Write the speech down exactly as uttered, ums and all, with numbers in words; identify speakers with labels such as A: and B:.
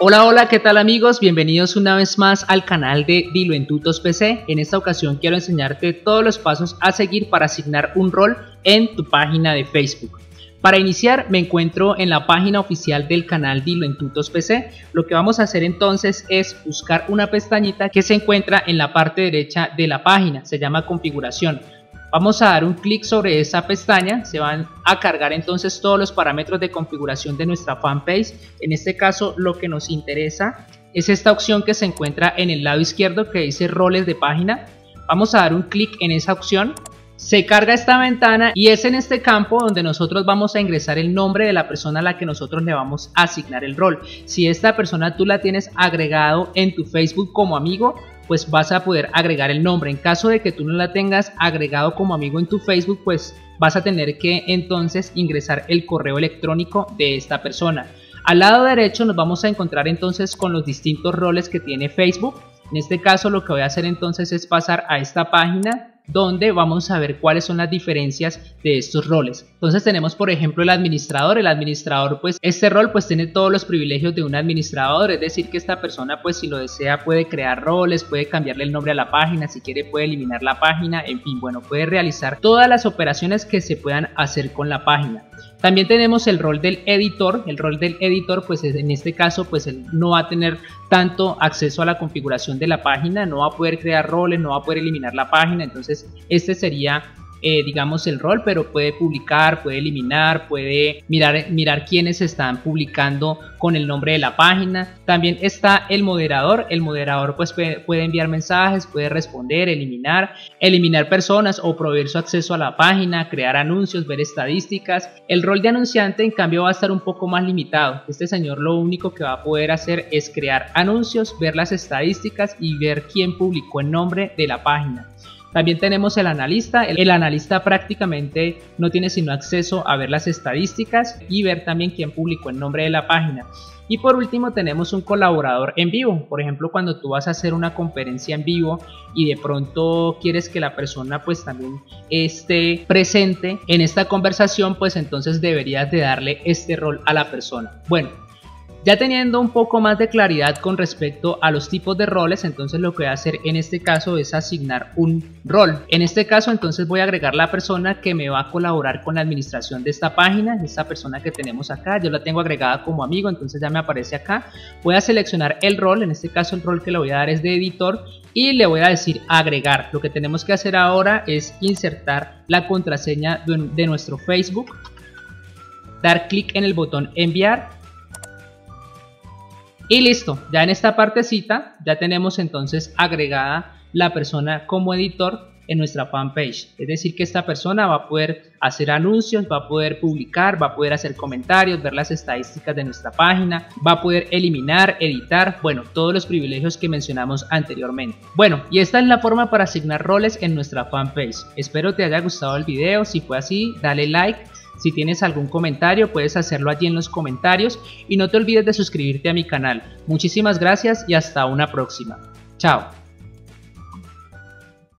A: Hola, hola, ¿qué tal amigos? Bienvenidos una vez más al canal de Dilo en Tutos P C. En esta ocasión quiero enseñarte todos los pasos a seguir para asignar un rol en tu página de Facebook. Para iniciar me encuentro en la página oficial del canal Dilo en Tutos P C. Lo que vamos a hacer entonces es buscar una pestañita que se encuentra en la parte derecha de la página, se llama configuración. Vamos a dar un clic sobre esa pestaña, se van a cargar entonces todos los parámetros de configuración de nuestra fanpage. En este caso lo que nos interesa es esta opción que se encuentra en el lado izquierdo que dice roles de página. Vamos a dar un clic en esa opción. Se carga esta ventana y es en este campo donde nosotros vamos a ingresar el nombre de la persona a la que nosotros le vamos a asignar el rol. Si esta persona tú la tienes agregado en tu Facebook como amigo, pues vas a poder agregar el nombre. En caso de que tú no la tengas agregado como amigo en tu Facebook, pues vas a tener que entonces ingresar el correo electrónico de esta persona. Al lado derecho nos vamos a encontrar entonces con los distintos roles que tiene Facebook. En este caso lo que voy a hacer entonces es pasar a esta página donde vamos a ver cuáles son las diferencias de estos roles. Entonces tenemos por ejemplo el administrador. El administrador, pues este rol pues tiene todos los privilegios de un administrador, es decir que esta persona pues si lo desea puede crear roles, puede cambiarle el nombre a la página, si quiere puede eliminar la página, en fin, bueno, puede realizar todas las operaciones que se puedan hacer con la página. También tenemos el rol del editor. El rol del editor pues en este caso pues él no va a tener tanto acceso a la configuración de la página, no va a poder crear roles, no va a poder eliminar la página. Entonces este sería eh, digamos el rol, pero puede publicar, puede eliminar, puede mirar, mirar quiénes están publicando con el nombre de la página. También está el moderador. El moderador pues puede, puede enviar mensajes, puede responder, eliminar, eliminar personas o proveer su acceso a la página, crear anuncios, ver estadísticas. El rol de anunciante en cambio va a estar un poco más limitado. Este señor lo único que va a poder hacer es crear anuncios, ver las estadísticas y ver quién publicó el nombre de la página. También tenemos el analista. El analista prácticamente no tiene sino acceso a ver las estadísticas y ver también quién publicó el nombre de la página. Y por último tenemos un colaborador en vivo. Por ejemplo, cuando tú vas a hacer una conferencia en vivo y de pronto quieres que la persona pues también esté presente en esta conversación, pues entonces deberías de darle este rol a la persona. Bueno, ya teniendo un poco más de claridad con respecto a los tipos de roles, entonces lo que voy a hacer en este caso es asignar un rol. En este caso entonces voy a agregar la persona que me va a colaborar con la administración de esta página, esta persona que tenemos acá. Yo la tengo agregada como amigo, entonces ya me aparece acá. Voy a seleccionar el rol, en este caso el rol que le voy a dar es de editor y le voy a decir agregar. Lo que tenemos que hacer ahora es insertar la contraseña de, de nuestro Facebook, dar clic en el botón enviar. Y listo, ya en esta partecita ya tenemos entonces agregada la persona como editor en nuestra fanpage. Es decir que esta persona va a poder hacer anuncios, va a poder publicar, va a poder hacer comentarios, ver las estadísticas de nuestra página, va a poder eliminar, editar, bueno, todos los privilegios que mencionamos anteriormente. Bueno, y esta es la forma para asignar roles en nuestra fanpage. Espero te haya gustado el video. Si fue así, dale like. Si tienes algún comentario puedes hacerlo allí en los comentarios y no te olvides de suscribirte a mi canal. Muchísimas gracias y hasta una próxima. Chao.